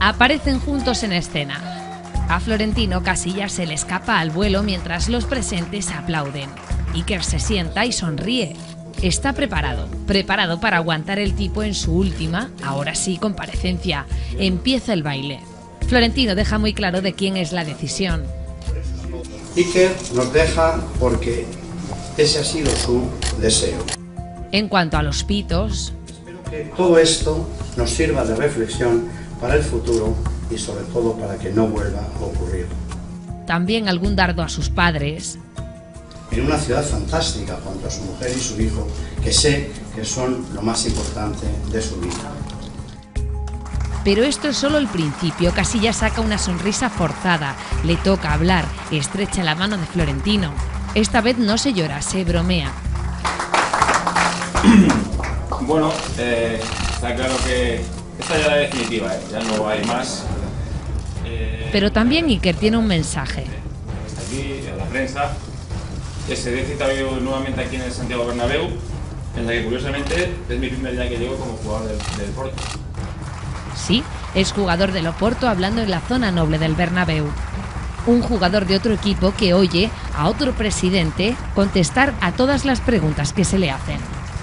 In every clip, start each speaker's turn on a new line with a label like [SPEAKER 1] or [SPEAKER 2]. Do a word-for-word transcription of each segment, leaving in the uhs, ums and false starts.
[SPEAKER 1] Aparecen juntos en escena. A Florentino Casillas se le escapa al vuelo mientras los presentes aplauden. Iker se sienta y sonríe. Está preparado, preparado para aguantar el tipo en su última, ahora sí, comparecencia. Empieza el baile. Florentino deja muy claro de quién es la decisión.
[SPEAKER 2] Iker nos deja porque ese ha sido su deseo.
[SPEAKER 1] En cuanto a los pitos...
[SPEAKER 2] Espero que todo esto nos sirva de reflexión para el futuro y sobre todo para que no vuelva a ocurrir.
[SPEAKER 1] También algún dardo a sus padres.
[SPEAKER 2] En una ciudad fantástica junto a su mujer y su hijo, que sé que son lo más importante de su vida.
[SPEAKER 1] Pero esto es solo el principio. Casillas saca una sonrisa forzada, le toca hablar, estrecha la mano de Florentino. Esta vez no se llora, se bromea.
[SPEAKER 3] Bueno, eh, está claro que esta ya es la definitiva, ¿eh? Ya no hay más. Eh,
[SPEAKER 1] Pero también Iker tiene un mensaje.
[SPEAKER 3] Aquí, a la prensa, que se dé cita nuevamente aquí en el Santiago Bernabéu, en la que curiosamente es mi primer día que llego como jugador del, del Porto.
[SPEAKER 1] Sí, es jugador del Oporto hablando en la zona noble del Bernabéu. Un jugador de otro equipo que oye a otro presidente contestar a todas las preguntas que se le hacen.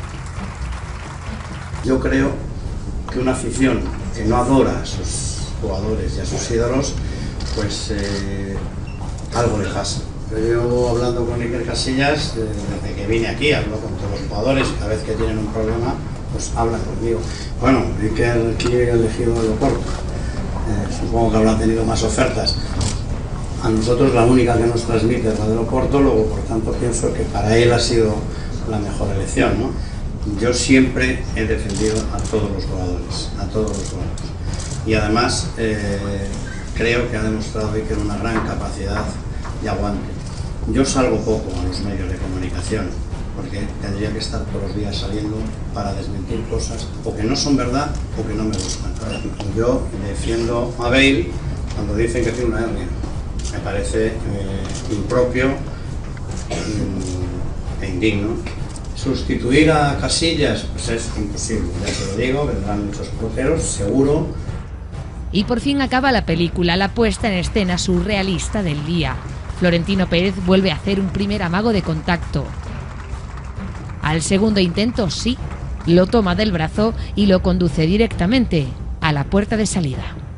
[SPEAKER 2] Yo creo que una afición que no adora a sus jugadores y a sus ídolos, pues eh, algo le pasa. Yo llevo hablando con Iker Casillas eh, desde que vine aquí, hablo con todos los jugadores, cada vez que tienen un problema, pues hablan conmigo. Bueno, Iker aquí ha elegido el Oporto, eh, supongo que habrá tenido más ofertas. A nosotros la única que nos transmite es la del Oporto, luego por tanto pienso que para él ha sido la mejor elección, ¿no? Yo siempre he defendido a todos los jugadores, a todos los jugadores. Y además eh, creo que ha demostrado Iker una gran capacidad de aguante. Yo salgo poco a los medios de comunicación, porque tendría que estar todos los días saliendo para desmentir cosas o que no son verdad o que no me gustan. Yo defiendo a Bale cuando dicen que tiene una hernia. Me parece eh, impropio e indigno. Sustituir a Casillas, pues es imposible, ya te lo digo, vendrán muchos porteros, seguro.
[SPEAKER 1] Y por fin acaba la película, la puesta en escena surrealista del día. Florentino Pérez vuelve a hacer un primer amago de contacto. Al segundo intento, sí, lo toma del brazo y lo conduce directamente a la puerta de salida.